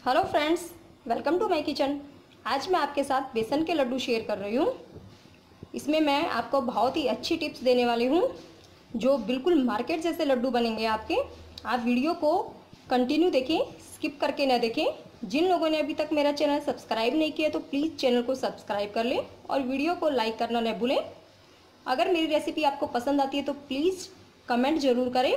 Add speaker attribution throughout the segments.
Speaker 1: Hello friends, welcome to my kitchen. आज मैं आपके साथ बेसन के लड्डू शेयर कर रही हूँ। इसमें मैं आपको बहुत ही अच्छी टिप्स देने वाली हूँ जो बिल्कुल मार्केट जैसे लड्डू बनेंगे आपके। आप वीडियो को कंटिन्यू देखें, स्किप करके ना देखें। जिन लोगों ने अभी तक मेरा चैनल सब्सक्राइब नहीं किया तो प्लीज़ चैनल को सब्सक्राइब कर लें और वीडियो को लाइक करना न भूलें। अगर मेरी रेसिपी आपको पसंद आती है तो प्लीज़ कमेंट ज़रूर करें।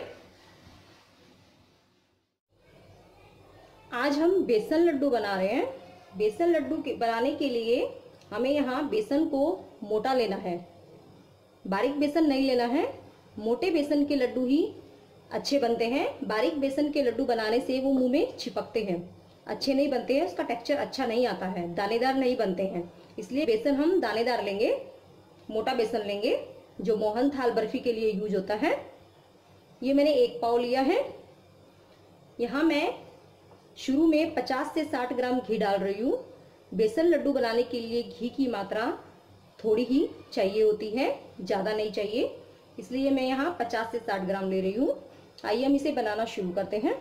Speaker 1: आज हम बेसन लड्डू बना रहे हैं। बेसन लड्डू बनाने के लिए हमें यहाँ बेसन को मोटा लेना है, बारीक बेसन नहीं लेना है। मोटे बेसन के लड्डू ही अच्छे बनते हैं। बारीक बेसन के लड्डू बनाने से वो मुंह में चिपकते हैं, अच्छे नहीं बनते हैं, उसका टेक्सचर अच्छा नहीं आता है, दानेदार नहीं बनते हैं। इसलिए बेसन हम दानेदार लेंगे, मोटा बेसन लेंगे जो मोहन थाल बर्फी के लिए यूज होता है। ये मैंने 1 पाव लिया है। यहाँ मैं शुरू में 50 से 60 ग्राम घी डाल रही हूँ। बेसन लड्डू बनाने के लिए घी की मात्रा थोड़ी ही चाहिए होती है, ज़्यादा नहीं चाहिए, इसलिए मैं यहाँ 50 से 60 ग्राम ले रही हूँ। आइए हम इसे बनाना शुरू करते हैं।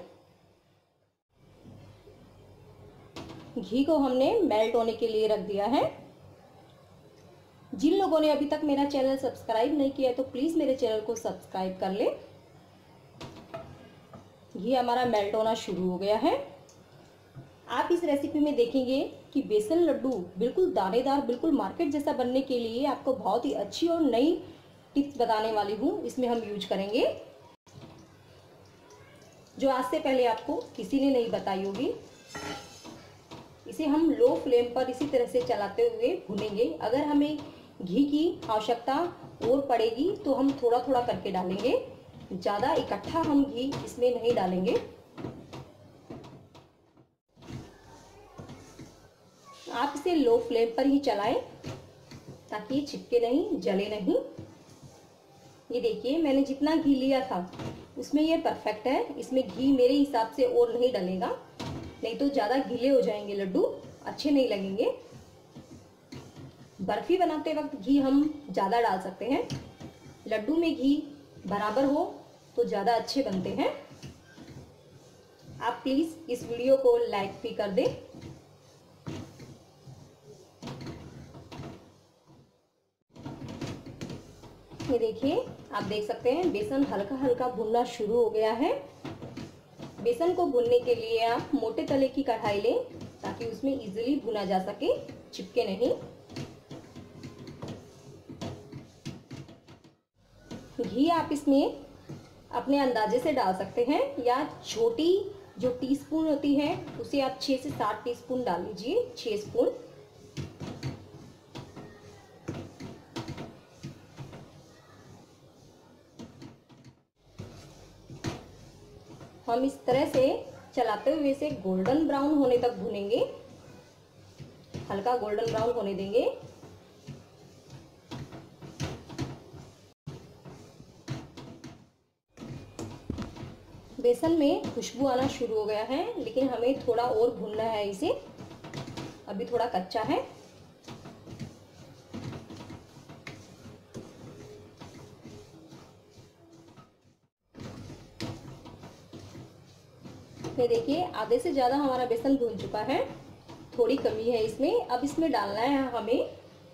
Speaker 1: घी को हमने मेल्ट होने के लिए रख दिया है। जिन लोगों ने अभी तक मेरा चैनल सब्सक्राइब नहीं किया है तो प्लीज़ मेरे चैनल को सब्सक्राइब कर ले। घी हमारा मेल्ट होना शुरू हो गया है। आप इस रेसिपी में देखेंगे कि बेसन लड्डू बिल्कुल दानेदार, बिल्कुल मार्केट जैसा बनने के लिए आपको बहुत ही अच्छी और नई टिप्स बताने वाली हूँ। इसमें हम यूज करेंगे जो आज से पहले आपको किसी ने नहीं बताई होगी। इसे हम लो फ्लेम पर इसी तरह से चलाते हुए भूनेंगे। अगर हमें घी की आवश्यकता और पड़ेगी तो हम थोड़ा थोड़ा करके डालेंगे, ज़्यादा इकट्ठा हम घी इसमें नहीं डालेंगे। आप इसे लो फ्लेम पर ही चलाएं ताकि ये चिपके नहीं, जले नहीं। ये देखिए मैंने जितना घी लिया था उसमें ये परफेक्ट है। इसमें घी मेरे हिसाब से और नहीं डलेगा, नहीं तो ज़्यादा गीले हो जाएंगे लड्डू, अच्छे नहीं लगेंगे। बर्फी बनाते वक्त घी हम ज़्यादा डाल सकते हैं। लड्डू में घी बराबर हो तो ज़्यादा अच्छे बनते हैं। आप प्लीज़ इस वीडियो को लाइक भी कर दें। ये देखिए, आप देख सकते हैं बेसन हल्का हल्का भुनना शुरू हो गया है। बेसन को भुनने के लिए आप मोटे तले की कढ़ाई लें ताकि उसमें इजीली भुना जा सके, चिपके नहीं। घी आप इसमें अपने अंदाजे से डाल सकते हैं या छोटी जो टीस्पून होती है उसे आप 6 से 7 टीस्पून डाल लीजिए, 6 स्पून। हम इस तरह से चलाते हुए इसे गोल्डन ब्राउन होने तक भूनेंगे, हल्का गोल्डन ब्राउन होने देंगे। बेसन में खुशबू आना शुरू हो गया है, लेकिन हमें थोड़ा और भूनना है इसे, अभी थोड़ा कच्चा है। ये देखिए आधे से ज़्यादा हमारा बेसन भून चुका है, थोड़ी कमी है इसमें। अब इसमें डालना है हमें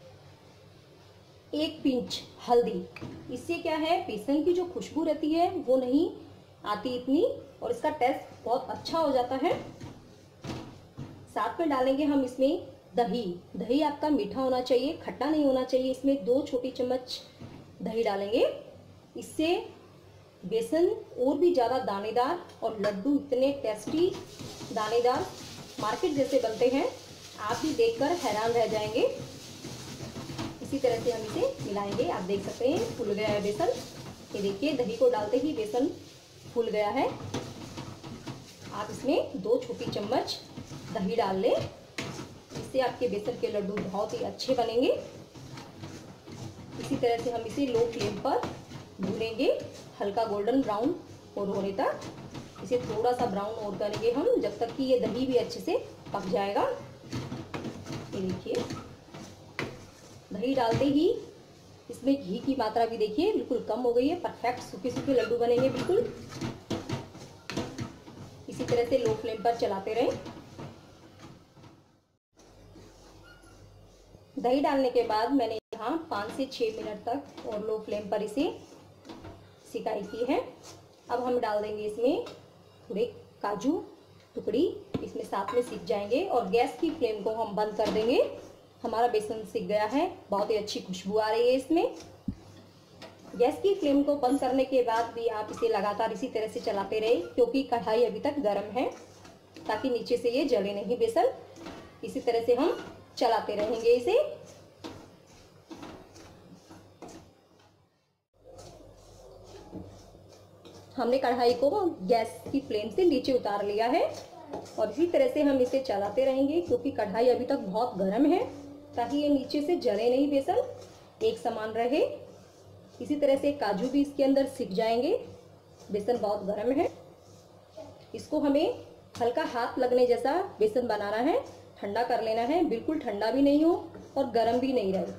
Speaker 1: 1 पिंच हल्दी। इससे क्या है, बेसन की जो खुशबू रहती है वो नहीं आती इतनी और इसका टेस्ट बहुत अच्छा हो जाता है। साथ में डालेंगे हम इसमें दही। दही आपका मीठा होना चाहिए, खट्टा नहीं होना चाहिए। इसमें 2 छोटी चम्मच दही डालेंगे। इससे बेसन और भी ज़्यादा दानेदार और लड्डू इतने टेस्टी दानेदार मार्केट जैसे बनते हैं, आप भी देखकर हैरान रह जाएंगे। इसी तरह से हम इसे मिलाएंगे। आप देख सकते हैं फूल गया है बेसन। ये देखिए दही को डालते ही बेसन फूल गया है। आप इसमें 2 छोटी चम्मच दही डाल लें, इससे आपके बेसन के लड्डू बहुत ही अच्छे बनेंगे। इसी तरह से हम इसे लो फ्लेम पर भूनेंगे, हल्का गोल्डन ब्राउन और होने तक। इसे थोड़ा सा ब्राउन और करेंगे हम, जब तक कि ये दही भी अच्छे से पक जाएगा। ये देखिए दही डालते ही इसमें घी की मात्रा भी देखिए बिल्कुल कम हो गई है। परफेक्ट सूखे सूखे लड्डू बनेंगे बिल्कुल। इसी तरह से लो फ्लेम पर चलाते रहें। दही डालने के बाद मैंने यहाँ 5 से 6 मिनट तक और लो फ्लेम पर इसे सिकाई की है। अब हम डाल देंगे इसमें थोड़े काजू टुकड़ी, इसमें साथ में सीख जाएंगे और गैस की फ्लेम को हम बंद कर देंगे। हमारा बेसन सीख गया है, बहुत ही अच्छी खुशबू आ रही है इसमें। गैस की फ्लेम को बंद करने के बाद भी आप इसे लगातार इसी तरह से चलाते रहे, क्योंकि कढ़ाई अभी तक गर्म है, ताकि नीचे से ये जले नहीं बेसन। इसी तरह से हम चलाते रहेंगे इसे। हमने कढ़ाई को गैस की फ्लेम से नीचे उतार लिया है और इसी तरह से हम इसे चलाते रहेंगे, क्योंकि कढ़ाई अभी तक बहुत गर्म है, ताकि ये नीचे से जले नहीं, बेसन एक समान रहे। इसी तरह से काजू भी इसके अंदर सिक जाएंगे। बेसन बहुत गर्म है, इसको हमें हल्का हाथ लगने जैसा बेसन बनाना है, ठंडा कर लेना है, बिल्कुल ठंडा भी नहीं हो और गर्म भी नहीं रहे।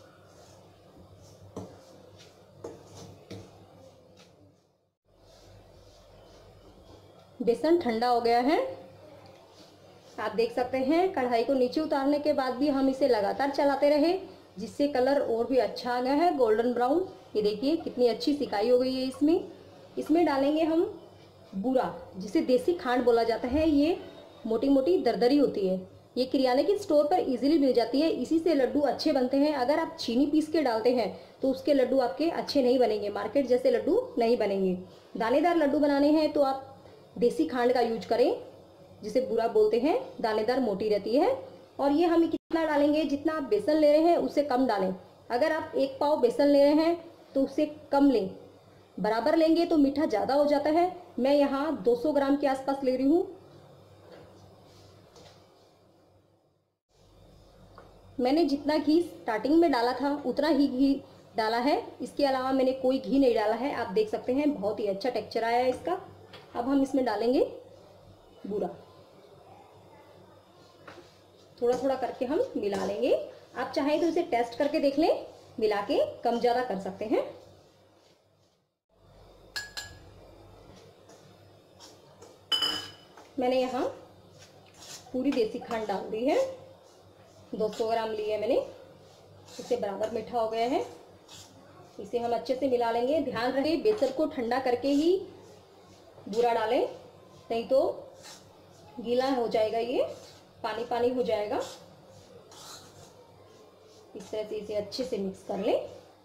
Speaker 1: बेसन ठंडा हो गया है, आप देख सकते हैं। कढ़ाई को नीचे उतारने के बाद भी हम इसे लगातार चलाते रहे, जिससे कलर और भी अच्छा आ गया है, गोल्डन ब्राउन। ये देखिए कितनी अच्छी सिकाई हो गई है इसमें डालेंगे हम बूरा, जिसे देसी खांड बोला जाता है। ये मोटी मोटी दरदरी होती है, ये किराने की स्टोर पर इजीली मिल जाती है। इसी से लड्डू अच्छे बनते हैं। अगर आप चीनी पीस के डालते हैं तो उसके लड्डू आपके अच्छे नहीं बनेंगे, मार्केट जैसे लड्डू नहीं बनेंगे। दानेदार लड्डू बनाने हैं तो आप देसी खांड का यूज करें, जिसे बूरा बोलते हैं, दानेदार मोटी रहती है। और ये हम कितना डालेंगे, जितना आप बेसन ले रहे हैं उससे कम डालें। अगर आप 1 पाव बेसन ले रहे हैं तो उससे कम लें, बराबर लेंगे तो मीठा ज़्यादा हो जाता है। मैं यहाँ 200 ग्राम के आसपास ले रही हूँ। मैंने जितना घी स्टार्टिंग में डाला था उतना ही घी डाला है, इसके अलावा मैंने कोई घी नहीं डाला है। आप देख सकते हैं बहुत ही अच्छा टेक्सचर आया है इसका। अब हम इसमें डालेंगे बूरा, थोड़ा थोड़ा करके हम मिला लेंगे। आप चाहें तो इसे टेस्ट करके देख लें, मिला के कम ज़्यादा कर सकते हैं। मैंने यहाँ पूरी देसी खांड डाल दी है, 200 ग्राम ली है मैंने। इसे बराबर मीठा हो गया है, इसे हम अच्छे से मिला लेंगे। ध्यान रहे बेसन को ठंडा करके ही बूरा डालें, नहीं तो गीला हो जाएगा, ये पानी पानी हो जाएगा। इस तरह से इसे अच्छे से मिक्स कर लें।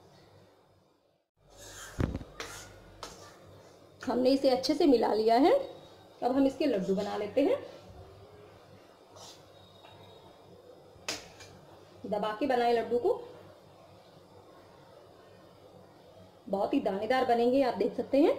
Speaker 1: हमने इसे अच्छे से मिला लिया है। अब हम इसके लड्डू बना लेते हैं। दबा के बनाए लड्डू को, बहुत ही दानेदार बनेंगे, आप देख सकते हैं।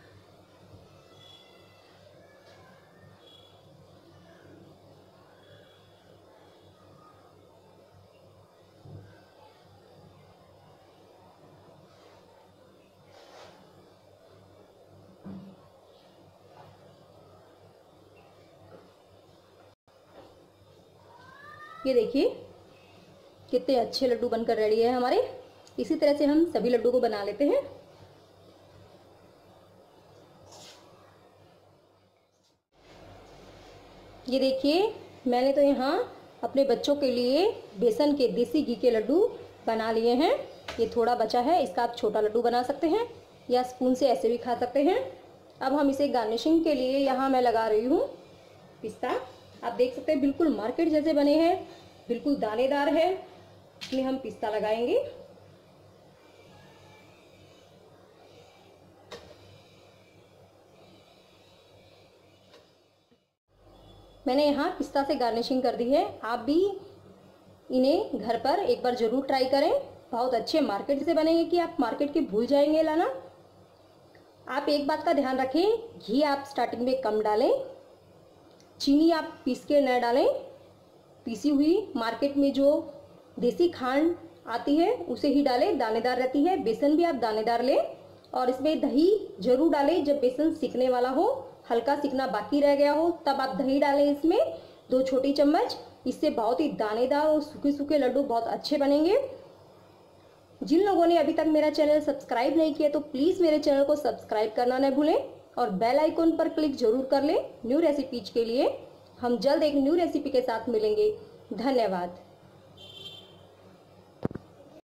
Speaker 1: ये देखिए कितने अच्छे लड्डू बनकर रेडी है हमारे। इसी तरह से हम सभी लड्डू को बना लेते हैं। ये देखिए मैंने तो यहाँ अपने बच्चों के लिए बेसन के देसी घी के लड्डू बना लिए हैं। ये थोड़ा बचा है, इसका आप छोटा लड्डू बना सकते हैं या स्पून से ऐसे भी खा सकते हैं। अब हम इसे गार्निशिंग के लिए यहाँ मैं लगा रही हूँ पिस्ता। आप देख सकते हैं बिल्कुल मार्केट जैसे बने हैं, बिल्कुल दानेदार है। इसमें हम पिस्ता लगाएंगे। मैंने यहाँ पिस्ता से गार्निशिंग कर दी है। आप भी इन्हें घर पर एक बार ज़रूर ट्राई करें, बहुत अच्छे मार्केट से बनेंगे कि आप मार्केट के भूल जाएंगे लाना। आप एक बात का ध्यान रखें, घी आप स्टार्टिंग में कम डालें, चीनी आप पीस के न डालें। पीसी हुई मार्केट में जो देसी खांड आती है उसे ही डालें, दानेदार रहती है। बेसन भी आप दानेदार लें और इसमें दही जरूर डालें जब बेसन सीखने वाला हो, हल्का सीखना बाकी रह गया हो तब आप दही डालें इसमें 2 छोटी चम्मच। इससे बहुत ही दानेदार और सूखे सूखे लड्डू बहुत अच्छे बनेंगे। जिन लोगों ने अभी तक मेरा चैनल सब्सक्राइब नहीं किया तो प्लीज़ मेरे चैनल को सब्सक्राइब करना न भूलें और बेल आइकन पर क्लिक जरूर कर लें न्यू रेसिपीज के लिए। हम जल्द एक न्यू रेसिपी के साथ मिलेंगे। धन्यवाद।